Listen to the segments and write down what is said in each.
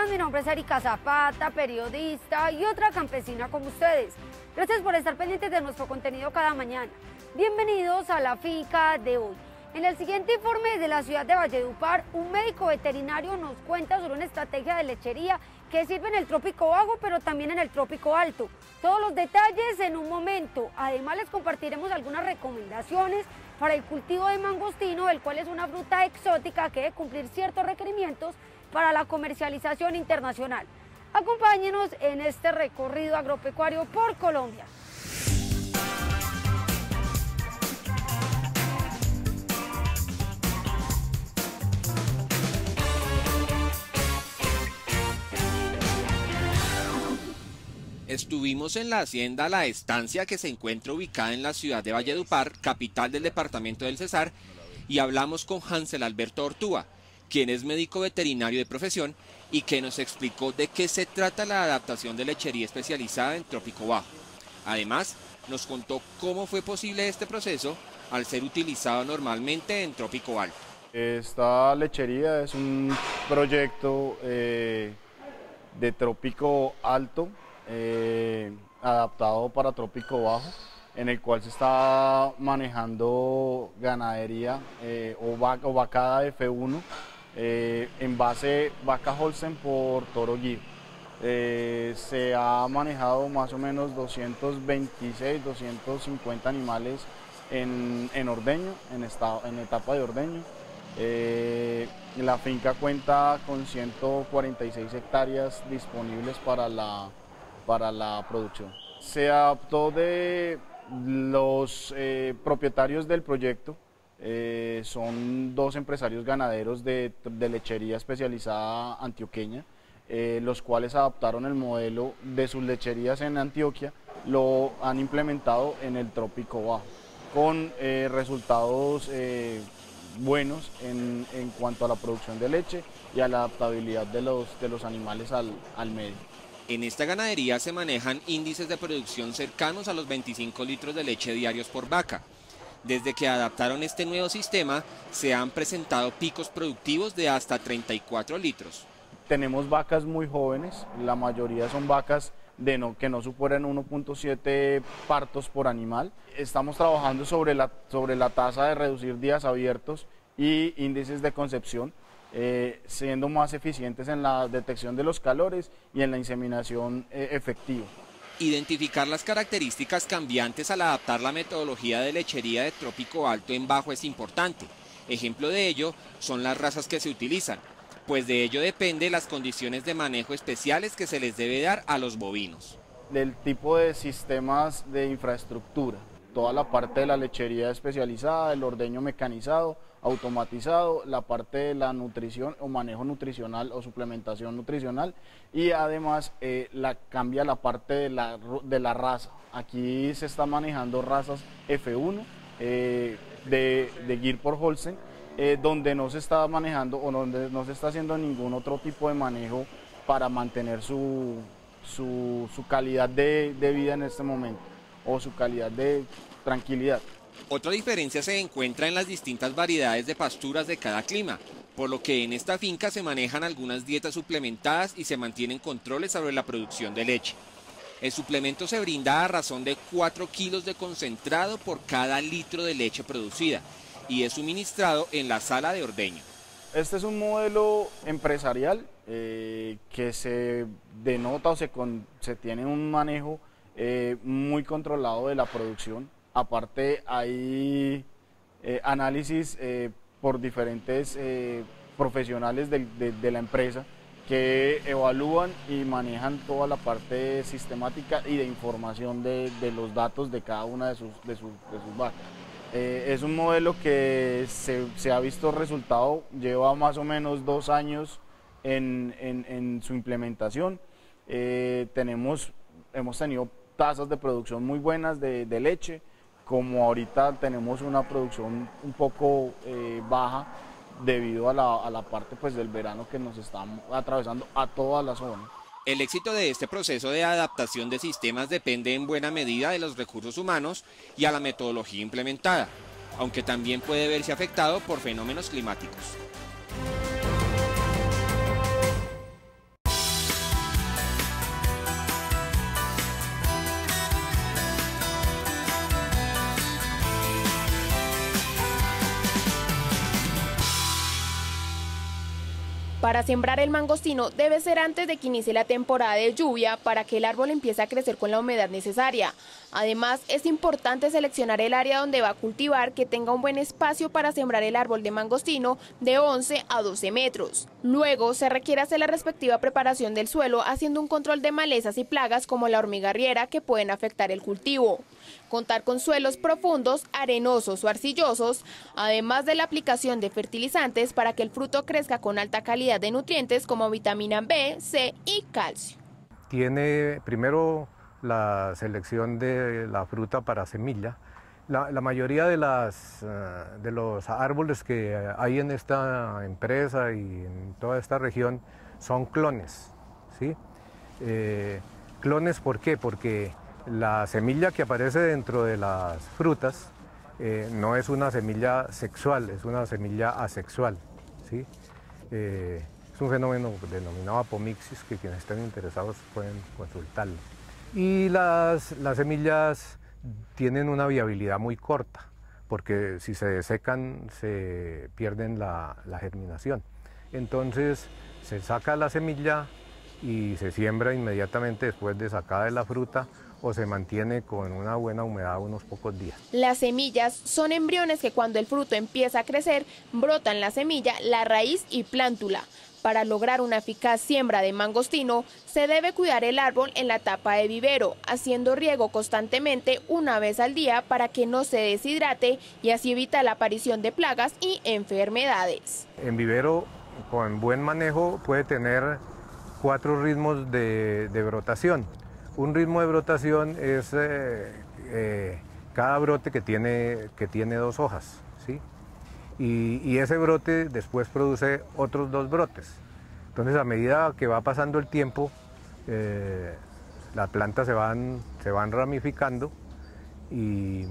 días, mi nombre es Erika Zapata, periodista y otra campesina como ustedes. Gracias por estar pendientes de nuestro contenido cada mañana. Bienvenidos a la finca de hoy. En el siguiente informe desde la ciudad de Valledupar, un médico veterinario nos cuenta sobre una estrategia de lechería que sirve en el trópico bajo, pero también en el trópico alto. Todos los detalles en un momento. Además, les compartiremos algunas recomendaciones para el cultivo de mangostino, el cual es una fruta exótica que debe cumplir ciertos requerimientos para la comercialización internacional. Acompáñenos en este recorrido agropecuario por Colombia. Estuvimos en la hacienda La Estancia, que se encuentra ubicada en la ciudad de Valledupar, capital del departamento del Cesar, y hablamos con Hansel Alberto Ortúa, quien es médico veterinario de profesión y que nos explicó de qué se trata la adaptación de lechería especializada en trópico bajo. Además, nos contó cómo fue posible este proceso al ser utilizado normalmente en trópico alto. Esta lechería es un proyecto de trópico alto, adaptado para trópico bajo, en el cual se está manejando ganadería o vacada de F1 en base vaca Holstein por toro Gir. Se ha manejado más o menos 226, 250 animales en ordeño, en etapa de ordeño. La finca cuenta con 146 hectáreas disponibles para la producción. Se adaptó de los propietarios del proyecto, son dos empresarios ganaderos de lechería especializada antioqueña, los cuales adaptaron el modelo de sus lecherías en Antioquia, lo han implementado en el trópico bajo, con resultados buenos en cuanto a la producción de leche y a la adaptabilidad de los animales al medio. En esta ganadería se manejan índices de producción cercanos a los 25 litros de leche diarios por vaca. Desde que adaptaron este nuevo sistema, se han presentado picos productivos de hasta 34 litros. Tenemos vacas muy jóvenes, la mayoría son vacas que no superan 1.7 partos por animal. Estamos trabajando sobre la tasa de reducir días abiertos y índices de concepción, siendo más eficientes en la detección de los calores y en la inseminación efectiva. Identificar las características cambiantes al adaptar la metodología de lechería de trópico alto en bajo es importante. Ejemplo de ello son las razas que se utilizan, pues de ello depende las condiciones de manejo especiales que se les debe dar a los bovinos. Del tipo de sistemas de infraestructura, toda la parte de la lechería especializada, el ordeño mecanizado, automatizado, la parte de la nutrición o manejo nutricional o suplementación nutricional, y además cambia la parte de la raza. Aquí se está manejando razas F1 de Gir por Holstein, donde no se está manejando o donde no se está haciendo ningún otro tipo de manejo para mantener su calidad de vida en este momento, o su calidad de tranquilidad. Otra diferencia se encuentra en las distintas variedades de pasturas de cada clima, por lo que en esta finca se manejan algunas dietas suplementadas y se mantienen controles sobre la producción de leche. El suplemento se brinda a razón de 4 kilos de concentrado por cada litro de leche producida y es suministrado en la sala de ordeño. Este es un modelo empresarial que se denota o se tiene un manejo muy controlado de la producción. Aparte hay análisis por diferentes profesionales de la empresa que evalúan y manejan toda la parte sistemática y de información de los datos de cada una de sus vacas. Es un modelo que se ha visto resultado, lleva más o menos 2 años en su implementación. Hemos tenido tasas de producción muy buenas de leche, como ahorita tenemos una producción un poco baja debido a la parte pues, del verano que nos está atravesando a toda la zona. El éxito de este proceso de adaptación de sistemas depende en buena medida de los recursos humanos y a la metodología implementada, aunque también puede verse afectado por fenómenos climáticos. Para sembrar el mangostino debe ser antes de que inicie la temporada de lluvia para que el árbol empiece a crecer con la humedad necesaria. Además, es importante seleccionar el área donde va a cultivar, que tenga un buen espacio para sembrar el árbol de mangostino de 11 a 12 metros. Luego, se requiere hacer la respectiva preparación del suelo haciendo un control de malezas y plagas como la hormiga arriera que pueden afectar el cultivo. Contar con suelos profundos, arenosos o arcillosos, además de la aplicación de fertilizantes para que el fruto crezca con alta calidad de nutrientes como vitamina B, C y calcio. Tiene primero la selección de la fruta para semilla. La mayoría de los árboles que hay en esta empresa y en toda esta región son clones, ¿sí? ¿Clones por qué? Porque la semilla que aparece dentro de las frutas no es una semilla sexual, es una semilla asexual, ¿sí? Es un fenómeno denominado apomixis que quienes estén interesados pueden consultarlo. Y las semillas tienen una viabilidad muy corta, porque si se desecan se pierden la germinación. Entonces se saca la semilla y se siembra inmediatamente después de sacada de la fruta, o se mantiene con una buena humedad unos pocos días. Las semillas son embriones que cuando el fruto empieza a crecer, brotan la semilla, la raíz y plántula. Para lograr una eficaz siembra de mangostino, se debe cuidar el árbol en la etapa de vivero, haciendo riego constantemente una vez al día para que no se deshidrate y así evita la aparición de plagas y enfermedades. En vivero, con buen manejo, puede tener 4 ritmos de brotación. Un ritmo de brotación es cada brote que tiene 2 hojas, ¿sí? Y ese brote después produce otros 2 brotes. Entonces, a medida que va pasando el tiempo, las plantas se van ramificando y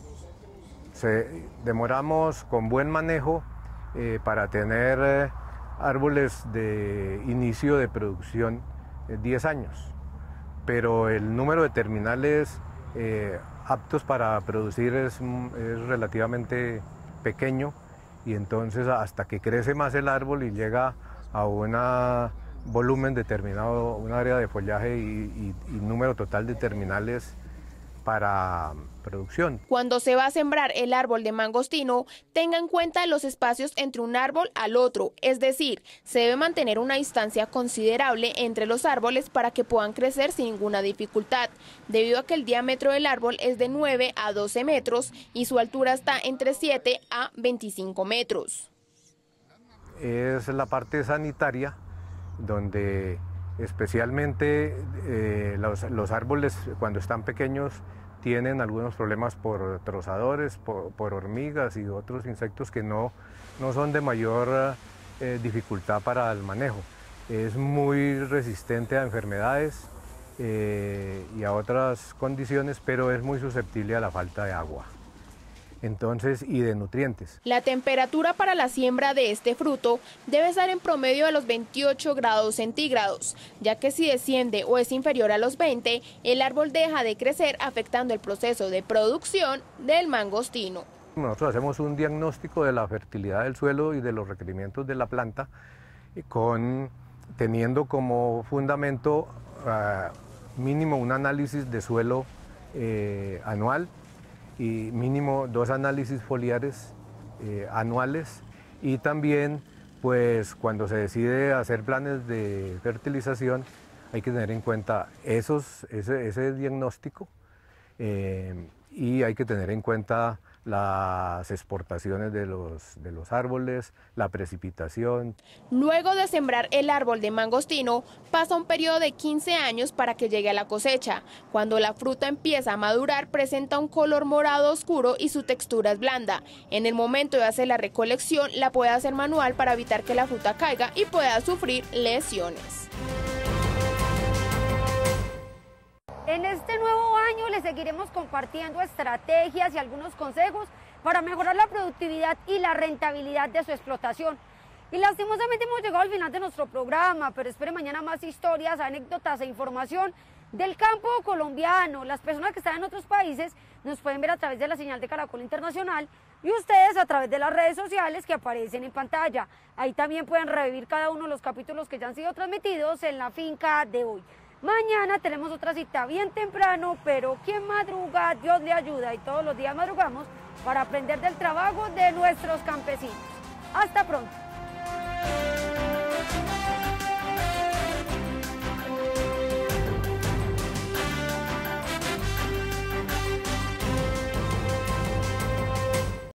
demoramos con buen manejo para tener árboles de inicio de producción 10 años. Pero el número de terminales aptos para producir es relativamente pequeño, y entonces hasta que crece más el árbol y llega a un volumen determinado, un área de follaje y número total de terminales para producción. Cuando se va a sembrar el árbol de mangostino, tenga en cuenta los espacios entre un árbol al otro, es decir, se debe mantener una distancia considerable entre los árboles para que puedan crecer sin ninguna dificultad, debido a que el diámetro del árbol es de 9 a 12 metros y su altura está entre 7 a 25 metros. Es la parte sanitaria donde especialmente los árboles cuando están pequeños tienen algunos problemas por trozadores, por hormigas y otros insectos que no son de mayor dificultad para el manejo. Es muy resistente a enfermedades y a otras condiciones, pero es muy susceptible a la falta de agua. Entonces, y de nutrientes. La temperatura para la siembra de este fruto debe estar en promedio de los 28 grados centígrados, ya que si desciende o es inferior a los 20, el árbol deja de crecer, afectando el proceso de producción del mangostino. Nosotros hacemos un diagnóstico de la fertilidad del suelo y de los requerimientos de la planta, teniendo como fundamento mínimo un análisis de suelo anual, y mínimo 2 análisis foliares anuales, y también pues cuando se decide hacer planes de fertilización hay que tener en cuenta ese diagnóstico y hay que tener en cuenta las exportaciones de los árboles, la precipitación. Luego de sembrar el árbol de mangostino, pasa un periodo de 15 años para que llegue a la cosecha. Cuando la fruta empieza a madurar, presenta un color morado oscuro y su textura es blanda. En el momento de hacer la recolección, la puede hacer manual para evitar que la fruta caiga y pueda sufrir lesiones. En este nuevo año les seguiremos compartiendo estrategias y algunos consejos para mejorar la productividad y la rentabilidad de su explotación. Y lastimosamente hemos llegado al final de nuestro programa, pero espere mañana más historias, anécdotas e información del campo colombiano. Las personas que están en otros países nos pueden ver a través de la señal de Caracol Internacional y ustedes a través de las redes sociales que aparecen en pantalla. Ahí también pueden revivir cada uno de los capítulos que ya han sido transmitidos en la finca de hoy. Mañana tenemos otra cita bien temprano, pero quien madruga, Dios le ayuda, y todos los días madrugamos para aprender del trabajo de nuestros campesinos. Hasta pronto.